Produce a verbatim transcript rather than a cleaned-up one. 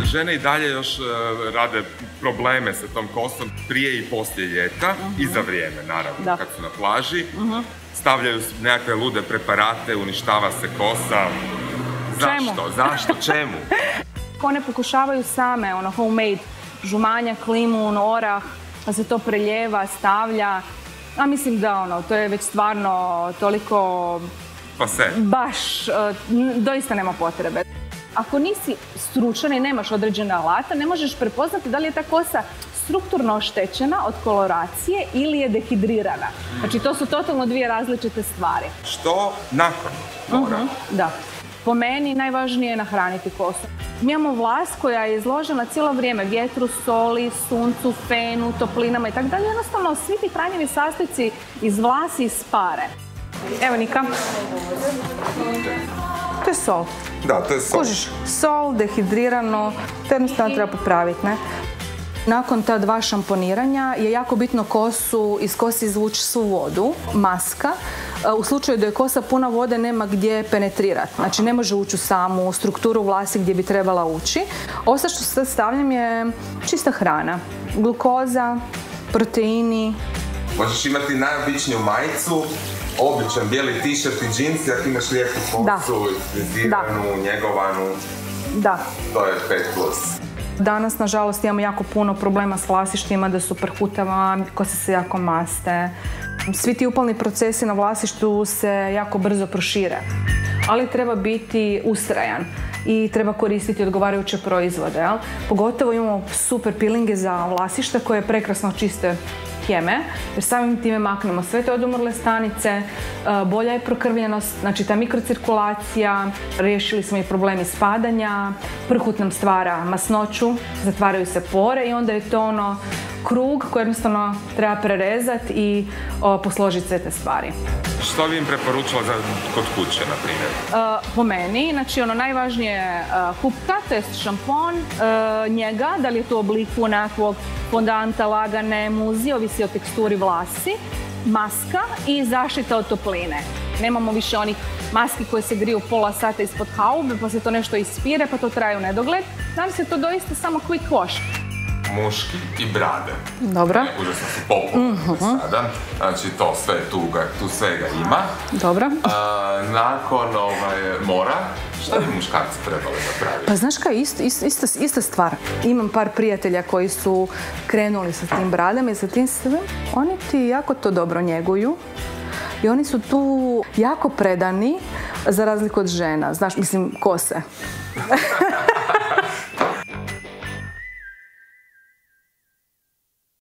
Žene i dalje još uh, rade probleme sa tom kosom prije i poslije ljeta uh-huh. i za vrijeme, naravno, da. Kad su na plaži. Uh-huh. Stavljaju nekakve lude preparate, uništava se kosa. Zašto? Čemu? Zašto? Čemu? One pokušavaju same, ono, homemade, žumanjak, limun, orah, da se to preljeva, stavlja. A mislim da, ono, to je već stvarno toliko... Pa se. Baš, uh, doista nema potrebe. Ako nisi stručan i nemaš određene alata, ne možeš prepoznati da li je ta kosa strukturno oštećena od koloracije ili je dehidrirana. Znači, to su totalno dvije različite stvari. Što nakon mora? Uh-huh, da. Po meni najvažnije je nahraniti kosu. Mi imamo vlas koja je izložena cijelo vrijeme vjetru, soli, suncu, fenu, toplinama i tako dalje. Jednostavno, svi ti hranjivi sastojci iz vlasi ispare. Evo, Nika. To je sol. Da, to je sol. Kužiš, sol, dehidrirano, to jednostavno treba popraviti, ne? Nakon ta dva šamponiranja je jako bitno kosu, iz kose izvući svu vodu, maska. U slučaju da je kosa puna vode nema gdje penetrirati, znači ne može ući u samu strukturu vlasi gdje bi trebala ući. Ovo što sad stavljam je čista hrana, glukoza, proteini. Možeš imati najobičniju majicu, običan bijeli t-shirt i džins, ako imaš lijepu kosu, friziranu, njegovanu. Da. To je pet plus. Danas, nažalost, imamo jako puno problema s vlasištima, da su prhutava, kose se jako maste. Svi ti upalni procesi na vlasištu se jako brzo prošire. Ali treba biti ustrajan i treba koristiti odgovarajuće proizvode. Jel? Pogotovo imamo super pilinge za vlasišta koje prekrasno čiste heme, jer samim time maknemo sve te odumrle stanice, bolja je prokrvljenost, znači ta mikrocirkulacija, riješili smo i problemi spadanja, prhut nam stvara masnoću, zatvaraju se pore i onda je to ono krug koji jednostavno treba prerezati i o, posložiti sve te stvari. Što bi im preporučila za kod kuće, na primjer? Uh, po meni, znači ono najvažnije je uh, kupka, to je šampon, uh, njega, da li je to u obliku nekakvog fondanta, lagane, muzi, ovisi o teksturi vlasi, maska i zaštita od topline. Nemamo više onih maski koje se griju pola sata ispod haube, pa se to nešto ispire, pa to traje u nedogled. Danas je to doista samo quick wash. Muški i brade. Dobro. Užasno su popularni uh-huh. sada. Znači to sve tu, tu svega ima. Dobro. A, nakon ovaj, mora, šta bi muškarci trebali napraviti? Pa znaš kaj, ist, ist, ista, ista stvar. Imam par prijatelja koji su krenuli sa tim bradama i sa tim svim. Oni ti jako to dobro njeguju. I oni su tu jako predani, za razliku od žena. Znaš, mislim, kose.